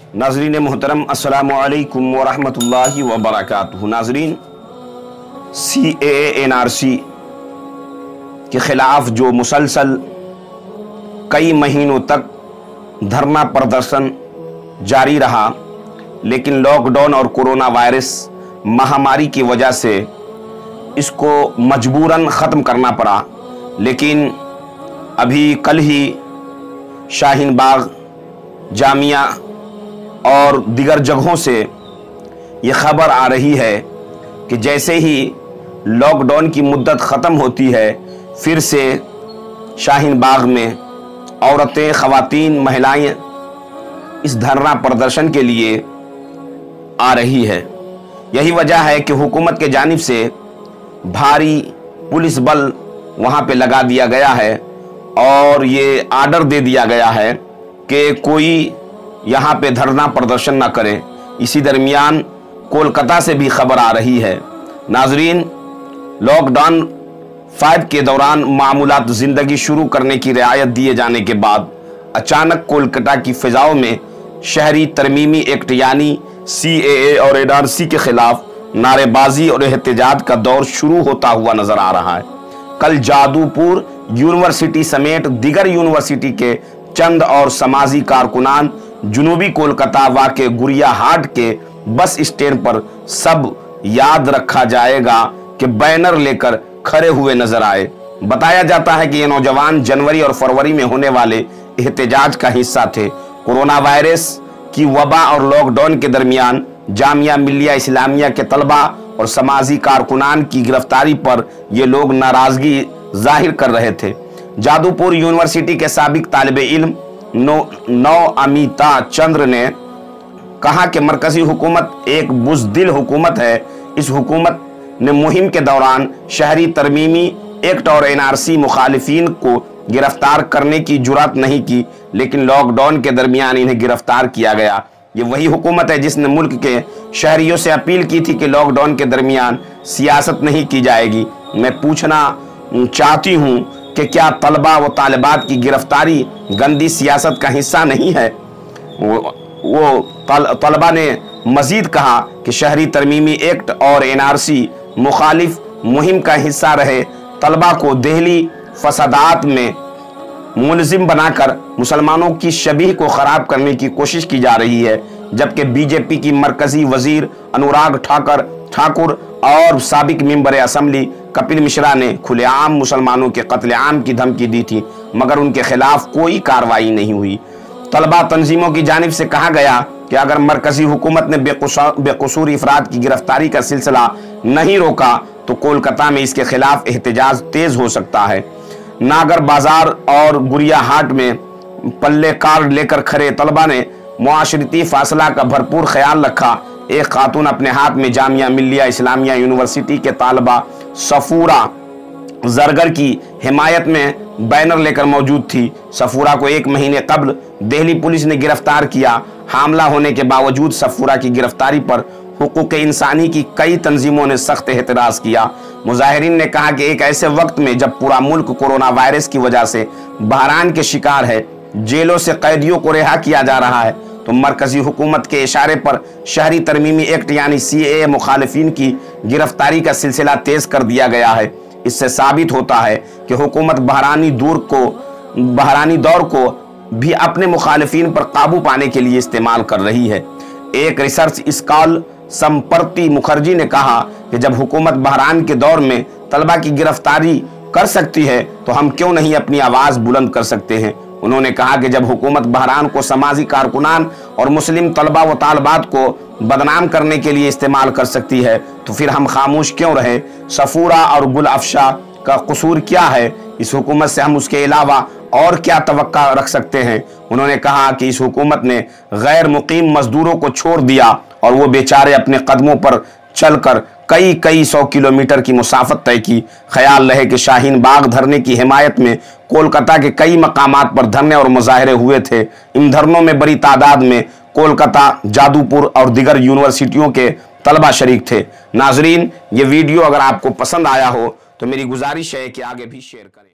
नाजरीन मोहतरम अस्सलामु अलैकुम वरहमतुल्लाहि वबरकातुहू। नाजरीन, CAA NRC के ख़िलाफ़ जो मुसलसल कई महीनों तक धरना प्रदर्शन जारी रहा, लेकिन लॉकडाउन और कोरोना वायरस महामारी की वजह से इसको मजबूरन ख़त्म करना पड़ा। लेकिन अभी कल ही शाहीन बाग, जामिया और दीगर जगहों से ये खबर आ रही है कि जैसे ही लॉकडाउन की मुद्दत ख़त्म होती है, फिर से शाहीन बाग में औरतें, ख़वातीन, महिलाएं इस धरना प्रदर्शन के लिए आ रही है। यही वजह है कि हुकूमत के जानिब से भारी पुलिस बल वहाँ पे लगा दिया गया है और ये आर्डर दे दिया गया है कि कोई यहाँ पे धरना प्रदर्शन ना करे। इसी दरमियान कोलकाता से भी खबर आ रही है। नाजरीन, लॉकडाउन 5 के दौरान मामूलात ज़िंदगी शुरू करने की रियायत दिए जाने के बाद अचानक कोलकाता की फ़िज़ाओं में शहरी तरमीमी एक्ट यानी CAA और NRC के ख़िलाफ़ नारेबाजी और एहतजाज का दौर शुरू होता हुआ नज़र आ रहा है। कल जादूपुर यूनिवर्सिटी समेत दीगर यूनिवर्सिटी के चंद और समाजी कारकुनान जुनूबी कोलकाता वाक़े गुड़िया हाट के बस स्टैंड पर सब याद रखा जाएगा कि बैनर लेकर खड़े हुए नजर आए। बताया जाता है कि ये नौजवान जनवरी और फरवरी में होने वाले एहतजाज का हिस्सा थे। कोरोना वायरस की वबा और लॉकडाउन के दरमियान जामिया मिल्लिया इस्लामिया के तलबा और समाजी कारकुनान की गिरफ्तारी पर ये लोग नाराजगी जाहिर कर रहे थे। जादूपुर यूनिवर्सिटी के साबिक तालिब इल्म नौअमिता चंद्र ने कहा कि मरकजी हुकूमत एक बुज़दिल हुकूमत है। इस हुकूमत ने मुहिम के दौरान शहरी तरमीमी एक्ट और NRC मुखालिफिन को गिरफ्तार करने की जुर्रत नहीं की, लेकिन लॉकडाउन के दरमियान इन्हें गिरफ्तार किया गया। ये वही हुकूमत है जिसने मुल्क के शहरियों से अपील की थी कि लॉकडाउन के दरमियान सियासत नहीं की जाएगी। मैं पूछना चाहती हूँ कि क्या तलबा व तालिबात की गिरफ्तारी गंदी सियासत का हिस्सा नहीं है? तलबा ने मजीद कहा कि शहरी तरमीमी एक्ट और NRC मुखालिफ मुहिम का हिस्सा रहे तलबा को दिल्ली फसादात में मुलजिम बनाकर मुसलमानों की शबीह को ख़राब करने की कोशिश की जा रही है, जबकि BJP की मरकजी वजीर अनुराग ठाकुर और साबिक मेंबर असम्बली कपिल मिश्रा ने खुलेआम मुसलमानों के कत्लेआम की धमकी दी थी, मगर उनके खिलाफ कोई कार्रवाई नहीं हुई। तलबा तंजीमों की जानिब से कहा गया कि अगर मरकजी हुकूमत ने बेकसूर अफराद की गिरफ्तारी का सिलसिला नहीं रोका तो कोलकाता में इसके खिलाफ एहतजाज तेज हो सकता है। नागर बाजार और गुड़िया हाट में पल्ले कार्ड लेकर खड़े तलबा ने मुआशरती फासला का भरपूर ख्याल रखा। एक खातून अपने हाथ में जामिया मिल्लिया इस्लामिया यूनिवर्सिटी के तालबा सफूरा जरगर की हिमायत में बैनर लेकर मौजूद थी। सफूरा को 1 महीने कबल दिल्ली पुलिस ने गिरफ्तार किया। हामला होने के बावजूद सफूरा की गिरफ्तारी पर हुकूक इंसानी की कई तंजीमों ने सख्त एतराज़ किया। मुजाहिरीन ने कहा कि एक ऐसे वक्त में जब पूरा मुल्क कोरोना वायरस की वजह से बहरान के शिकार है, जेलों से कैदियों को रिहा किया जा रहा है, तो मरकजी हुकूमत के इशारे पर शहरी तरमीमी एक्ट यानी CAA मुखालिफिन की गिरफ्तारी का सिलसिला तेज कर दिया गया है। इससे साबित होता है कि हुकूमत बहरानी दौर को भी अपने मुखालिफिन पर काबू पाने के लिए इस्तेमाल कर रही है। एक रिसर्च स्कॉलर संप्रति मुखर्जी ने कहा कि जब हुकूमत बहरान के दौर में तलबा की गिरफ्तारी कर सकती है तो हम क्यों नहीं अपनी आवाज़ बुलंद कर सकते हैं। उन्होंने कहा कि जब हुकूमत बहरान को समाजी कारकुनान और मुस्लिम तलबा व तालबात को बदनाम करने के लिए इस्तेमाल कर सकती है तो फिर हम खामोश क्यों रहे। सफूरा और गुल अफशा का कसूर क्या है? इस हुकूमत से हम उसके अलावा और क्या तवक्का रख सकते हैं। उन्होंने कहा कि इस हुकूमत ने गैर मुकीम मजदूरों को छोड़ दिया और वो बेचारे अपने कदमों पर चलकर कई 100 किलोमीटर की मुसाफत तय की। ख्याल रहे कि शाहीन बाग धरने की हिमायत में कोलकाता के कई मकामात पर धरने और मुजाहरे हुए थे। इन धरनों में बड़ी तादाद में कोलकाता, जादूपुर और दीगर यूनिवर्सिटियों के तलबा शरीक थे। नाजरीन, ये वीडियो अगर आपको पसंद आया हो तो मेरी गुजारिश है कि आगे भी शेयर करें।